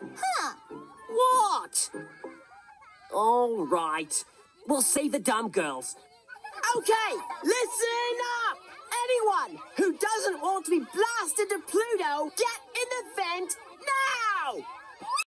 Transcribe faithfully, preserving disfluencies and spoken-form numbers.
Huh. What? All right. We'll save the dumb girls. Okay, listen up! Anyone who doesn't want to be blasted to Pluto, get